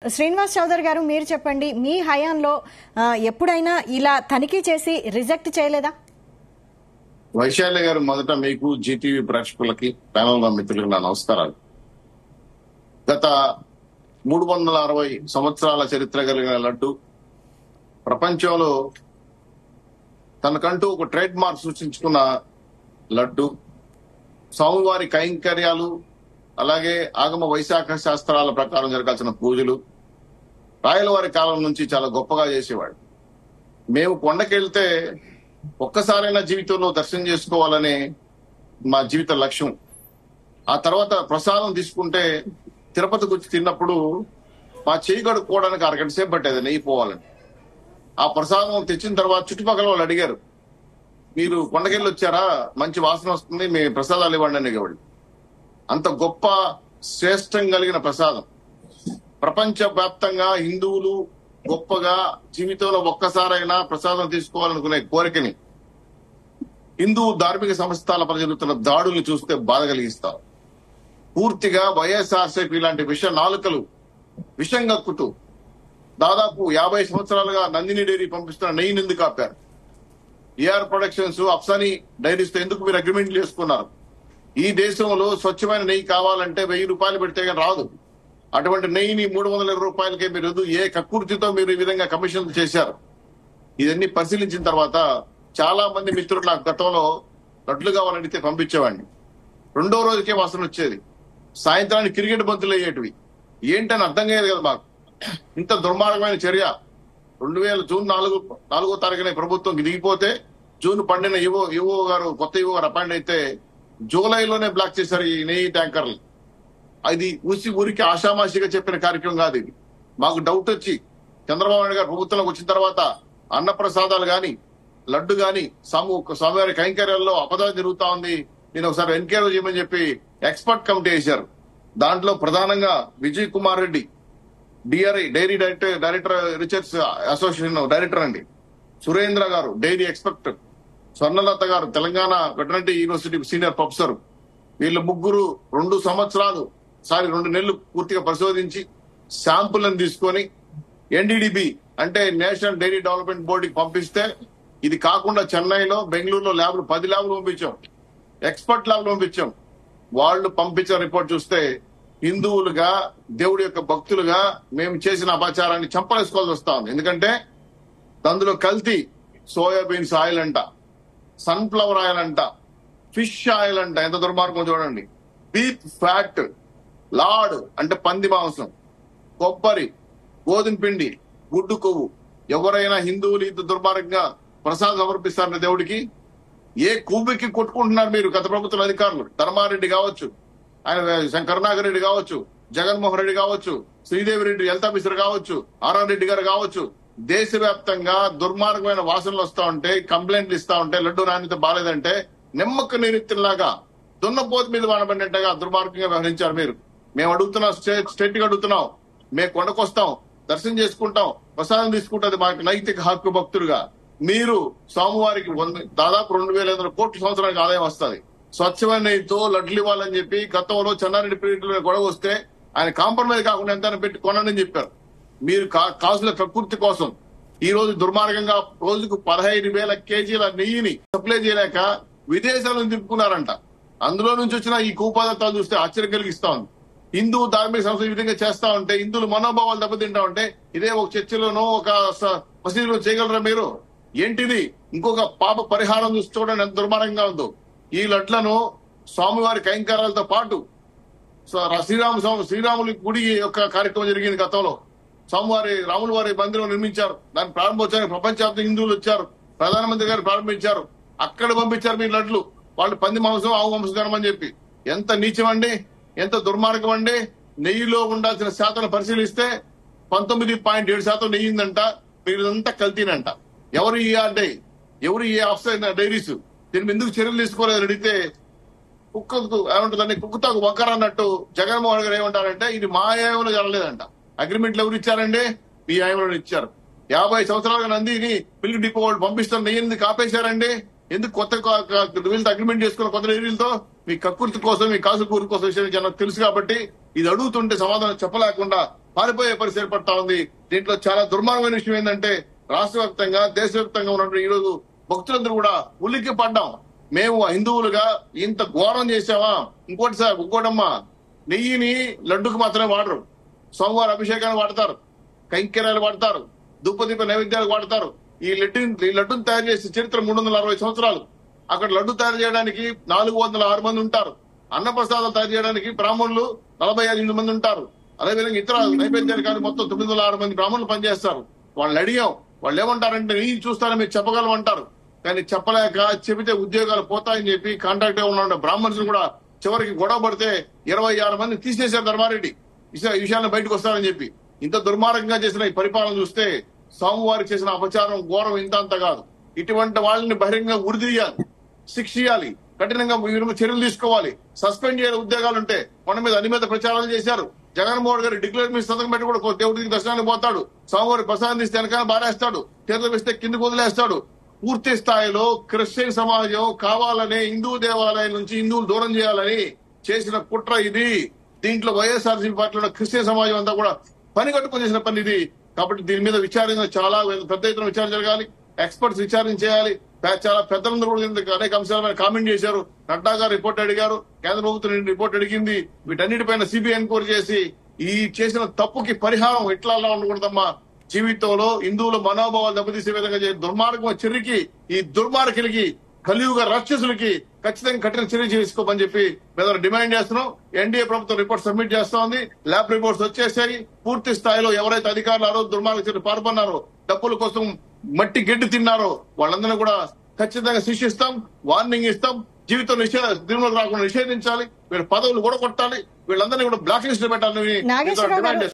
శ్రీనివాస్ చౌదరి గారు, మీరు చెప్పండి, మీ హయాంలో ఎప్పుడైనా ఇలా తనిఖీ చేసి రిజెక్ట్ చేయలేదా? వైశాల్య గారు, మొదట మీకు జీటీవీ ప్రేక్షకులకి ప్యానల్ మిత్రులకు నా నమస్కారాలు. గత 360 సంవత్సరాల చరిత్ర కలిగిన లడ్డు ప్రపంచంలో తనకంటూ ఒక ట్రేడ్ మార్క్ సృష్టించుకున్న లడ్డు, స్వామివారి కైంకర్యాలు, అలాగే ఆగమ వైశాఖ శాస్త్రాల ప్రకారం జరగాల్సిన పూజలు రాయలవారి కాలం నుంచి చాలా గొప్పగా చేసేవాడు. మేము కొండకెళ్తే ఒక్కసారైనా జీవితంలో దర్శనం చేసుకోవాలనే మా జీవిత లక్ష్యం. ఆ తర్వాత ప్రసాదం తీసుకుంటే తిరుపతికి వచ్చి తిన్నప్పుడు మా చేయి కడుక్కోవడానికి అరగంట సేపు పట్టేది నెయ్యి పోవాలని. ఆ ప్రసాదం తెచ్చిన తర్వాత చుట్టుపక్కల వాళ్ళు అడిగారు, మీరు కొండకెళ్ళి వచ్చారా, మంచి వాసన వస్తుంది, మీ ప్రసాదాలు ఇవ్వండి అని అడిగేవాళ్ళు. అంత గొప్ప శ్రేష్టం కలిగిన ప్రసాదం. ప్రపంచ వ్యాప్తంగా హిందువులు గొప్పగా జీవితంలో ఒక్కసారైనా ప్రసాదం తీసుకోవాలనుకునే కోరికని హిందూ ధార్మిక సంస్థలపై జరుగుతున్న దాడుల్ని చూస్తే బాధ కలిగిస్తారు. పూర్తిగా వైఎస్ఆర్సీపీ లాంటి విష నాలుకలు విషం కక్కుతూ దాదాపు 50 సంవత్సరాలుగా నందిని డైరీ పంపిస్తున్న నెయ్యిని ఎందుకు ఆపారు? ఏఆర్ ప్రొడక్షన్స్, అప్సానీ డైరీస్ తో ఎందుకు మీరు అగ్రిమెంట్లు చేసుకున్నారు? ఈ దేశంలో స్వచ్ఛమైన నెయ్యి కావాలంటే 1000 రూపాయలు పెడితే కానీ రాదు. అటువంటి నెయ్యిని 320 రూపాయలకే మీరు ఏ కక్కుర్తితో మీరు ఈ విధంగా కమిషన్ చేశారు? ఇదన్నీ పరిశీలించిన తర్వాత చాలా మంది మిత్రులు నాకు గతంలో లడ్లు కావాలని అడిగితే పంపించేవాడిని. రెండో రోజుకే వాసన వచ్చేది. సాయంత్రానికి క్రికెట్ బంతులు అయ్యేటివి. ఏంటని అర్థం కాదు కదా మాకు. ఇంత దుర్మార్గమైన చర్య. 2000 జూన్ 4వ తారీఖున ప్రభుత్వం దిగిపోతే జూన్ 12న ఈవో గారు, కొత్త ఈవో గారు అపాయింట్ అయితే జూలైలోనే బ్లాక్ చేశారు ఈ నెయ్యి ట్యాంకర్లు. అది ఊరికి ఆషామాషిగా చెప్పిన కార్యక్రమం కాదు ఇది. మాకు డౌట్ వచ్చి చంద్రబాబు నాయుడు గారు ప్రభుత్వంలోకి వచ్చిన తర్వాత అన్నప్రసాదాలు గాని, లడ్డు గాని, స్వామివారి కైంకర్యాల్లో అపదాలు జరుగుతా ఉంది, నేను ఒకసారి ఎన్క్వైరీ చేయమని చెప్పి ఎక్స్పర్ట్ కమిటీ వేశారు. దాంట్లో ప్రధానంగా Vijay Kumar Reddy, DRI dairy director research association director అండి, Surendra garu dairy expert, Swarnalatha garu Telangana veterinary university senior professor, వీళ్ళు ముగ్గురు 2 నెలలు పూర్తిగా పరిశోధించి శాంపుల్ని తీసుకొని ఎన్డీడీబీ అంటే నేషనల్ డైరీ డెవలప్మెంట్ బోర్డుకి పంపిస్తే, ఇది కాకుండా చెన్నైలో, బెంగళూరులో ల్యాబ్లు 10 ల్యాబ్లు పంపించాం, ఎక్స్పర్ట్ ల్యాబ్లు పంపించాం. వాళ్ళు పంపించిన రిపోర్ట్ చూస్తే హిందువులుగా, దేవుడి యొక్క భక్తులుగా మేము చేసిన అపచారాన్ని చంపలేసుకోవాల్సి వస్తా ఉంది. ఎందుకంటే అందులో కల్తీ సోయాబీన్స్ ఆయిల్ అంట, సన్ఫ్లవర్ ఆయిల్ అంట, ఫిష్ ఆయిల్ అంట. ఎంత దుర్మార్గం చూడండి. బీఫ్ ఫ్యాట్, లాడ్ అంటే పంది మాంసం, కొబ్బరి, గోధుమ పిండి, గుడ్డు కొవ్వు. ఎవరైనా హిందువులు ఇంత దుర్మార్గంగా ప్రసాదం సమర్పిస్తారన్న దేవుడికి ఏ కొవ్వుకి కొట్టుకుంటున్నారు మీరు? గత ప్రభుత్వ అధికారులు, ధర్మారెడ్డి కావచ్చు, ఆయన కరుణాకర్ రెడ్డి కావచ్చు, జగన్మోహన్ రెడ్డి కావచ్చు, శ్రీదేవి రెడ్డి, లలితా మిశ్ర కావచ్చు, ఆర్ఆర్ రెడ్డి గారు కావచ్చు, దేశవ్యాప్తంగా దుర్మార్గమైన వాసనలు వస్తా ఉంటే, కంప్లైంట్లు ఇస్తా ఉంటే, లడ్డు నాణ్యత బాలేదంటే నిమ్మక్క నిరుత్తిలాగా దున్నపోతు మీద వాడబడినట్టుగా దుర్మార్గంగా వ్యవహరించారు మీరు. మేము అడుగుతున్నాం, స్టేట్ గా అడుగుతున్నాం, మేము కొండకొస్తాం, దర్శనం చేసుకుంటాం, ప్రసాదం తీసుకుంటుంది మాకు నైతిక హక్కు భక్తులుగా. మీరు స్వామివారికి దాదాపు 2500 కోట్ల సంవత్సరానికి ఆదాయం వస్తుంది. స్వచ్ఛమైన నెయ్యితో లడ్లు ఇవ్వాలని చెప్పి గతంలో చెన్నారెడ్డి పీరియడ్ గొడవ వస్తే ఆయన కాంప్రమైజ్ కాకుండా ఎంత పెట్టి కొనని చెప్పారు. మీరు కాసుల ప్రకృతి కోసం ఈ రోజు దుర్మార్గంగా రోజుకు 15,000 కేజీల నెయ్యిని సప్లై చేయలేక విదేశాలను తిప్పుకున్నారంట. అందులో నుంచి వచ్చిన ఈ కూపదార్థాలు చూస్తే ఆశ్చర్యం కలిగిస్తా ఉంది. హిందూ ధార్మిక సంస్థ ఈ విధంగా చేస్తా ఉంటే, హిందువుల మనోభావాలు దెబ్బతింటా ఉంటే, ఇదే ఒక చర్చిలోనో ఒక మసీదులో చేయగలరా మీరు? ఏంటిది? ఇంకొక పాప పరిహారం చూసి చూడండి ఎంత దుర్మార్గంగా ఉందో. ఈ లడ్లను స్వామివారి కైంకర్యాలతో పాటు శ్రీరాముల గుడి యొక్క కార్యక్రమం జరిగింది గతంలో. స్వామివారి రాముల వారి మందిరం నిర్మించారు. దాని ప్రారంభోత్సవానికి ప్రపంచవ్యాప్త హిందువులు వచ్చారు. ప్రధానమంత్రి గారు ప్రారంభించారు. అక్కడ పంపించారు మీ లడ్లు. వాళ్ళు పంది మాంసం, ఆవు మాంసం తినమని చెప్పి. ఎంత నీచం అండి, ఎంత దుర్మార్గం అండి. నెయ్యిలో ఉండాల్సిన శాతం పరిశీలిస్తే 19.7% నెయ్యిందంట, మిగిలినంతా కల్తీనంట. ఎవరు ఈ ఆఫ్సైడ్ డైరీస్ దీని ఎందుకు చర్యలు తీసుకోలేదు అడిగితే కుక్కతో వంకర అన్నట్టు జగన్మోహన్ గారు ఏమంటారంటే, ఇది మా ఆయంలో జరగలేదంట. అగ్రిమెంట్లు ఎవరు ఇచ్చారండి? మీ ఆయంలో ఇచ్చారు. 50 సంవత్సరాలుగా నందిని మిల్క్ డిపో వాళ్ళు పంపిస్తున్న నెయ్యి ఎందుకు ఆపేశారండి? ఎందుకు కొత్త వీళ్ళతో అగ్రిమెంట్ చేసుకున్న కొత్త డైరీలతో? మీ కక్కుర్తి కోసం, మీ కాసు కూరు కోసం విషయం జనం తెలుసు కాబట్టి ఇది అడుగుతుంటే సమాధానం చెప్పలేకుండా పారిపోయే పరిస్థితి ఏర్పడతా ఉంది. దీంట్లో చాలా దుర్మార్గమైన విషయం ఏంటంటే రాష్ట్ర వ్యాప్తంగా దేశవ్యాప్తంగా ఉన్నటువంటి ఈ రోజు భక్తులందరూ కూడా ఉలిక్కి పడ్డాం. మేము హిందువులుగా ఇంత ఘోరం చేసామా? ఇంకోటమ్మా, నెయ్యిని లడ్డుకు మాత్రమే వాడరు, సోమవారం అభిషేకాన్ని వాడతారు, కైంకర్యాలు వాడతారు, ధూపదీప నైవేద్యాలు వాడతారు. ఈ లడ్డును తయారు చేసే చరిత్ర 360 సంవత్సరాలు. అక్కడ లడ్డు తయారు చేయడానికి 406 మంది ఉంటారు. అన్నప్రసాదాలు తయారు చేయడానికి బ్రాహ్మణులు 45 మంది ఉంటారు. అదేవిధంగా ఇతర నైవేద్యాలు కానీ మొత్తం 906 మంది బ్రాహ్మణులు పనిచేస్తారు. వాళ్ళని అడిగాం, వాళ్ళు ఏమంటారంటే నీ చూస్తారని మీరు చెప్పగలమంటారు. కానీ చెప్పలేక చెబితే ఉద్యోగాలు పోతాయని చెప్పి కాంట్రాక్ట్ గా ఉన్న బ్రాహ్మణులు కూడా చివరికి గొడవ పడితే 26 మంది తీసేశారు ధర్మారెడ్డి ఈ విషయాన్ని బయటకు వస్తారని చెప్పి. ఇంత దుర్మార్గంగా చేసిన ఈ పరిపాలన చూస్తే స్వామివారికి చేసిన అపచారం ఘోరం ఇంత అంత కాదు. ఇటువంటి వాళ్ళని బహిరంగంగా ఉరిదీయాలి, శిక్ష ఇవ్వాలి, కఠినంగా చర్యలు తీసుకోవాలి, సస్పెండ్ చేయాలి. ఉద్యోగాలు ఉంటే మన మీద అన్ని మీద ప్రచారాలు చేశారు. జగన్మోహన్ గారు డిక్లేర్ మీద సంతకం పెట్టి కూడా దేవుడికి దర్శనానికి పోతాడు, స్వామివారి ప్రసాదం తీస్తే వెనకాల బారేస్తాడు, తీర్థం ఇస్తే కిందకు వదిలేస్తాడు. పూర్తి స్థాయిలో క్రిస్టియన్ సమాజం కావాలనే హిందూ దేవాలయం నుంచి హిందువులు దూరం చేయాలని చేసిన కుట్ర ఇది. దీంట్లో వైఎస్ఆర్సీపీ పార్టీలో క్రిస్టియన్ సమాజం అంతా కూడా పని కట్టుకుని చేసిన పని ఇది. కాబట్టి దీని మీద విచారణ చాలా పెద్ద ఎత్తున విచారణ జరగాలి, ఎక్స్పర్ట్స్ విచారణ చేయాలి. చాలా పెద్దలందరూ కూడా అనేక అంశాల మీద కామెంట్ చేశారు. నడ్డా గారు రిపోర్ట్ అడిగారు, కేంద్ర ప్రభుత్వం రిపోర్ట్ అడిగింది. వీటన్నిటిపైన సిబిఐ ఎంక్వైరీ చేసి ఈ చేసిన తప్పుకి పరిహారం ఎట్లా ఉండకూడదమ్మా. జీవితంలో హిందువుల మనోభావాలు దెబ్బతీసే విధంగా దుర్మార్గం చర్యకి, ఈ దుర్మార్గులకి, కలియుగ రాక్షసులకి ఖచ్చితంగా కఠిన చర్య చేసుకోమని చెప్పి మేము డిమాండ్ చేస్తున్నాం. ఎన్డీఏ ప్రభుత్వం రిపోర్ట్ సబ్మిట్ చేస్తా ఉంది, ల్యాబ్ రిపోర్ట్స్ వచ్చేసాయి. పూర్తి స్థాయిలో ఎవరైతే అధికారులు ఆ రోజు దుర్మార్గ చర్య పాల్గొన్నారో, డబ్బుల కోసం మట్టి గడ్డి తిన్నారో వాళ్ళందరినీ కూడా ఖచ్చితంగా శిక్షిస్తాం, వార్నింగ్ ఇస్తాం. జీవితం రాకుండా నిషేధించాలి, వీళ్ళ పదవులు కూడా కొట్టాలి, వీళ్ళందరినీ కూడా బ్లాక్ లిస్ట్ లో పెట్టాలని నాగేశ్వరరావు గారు, డిమాండ్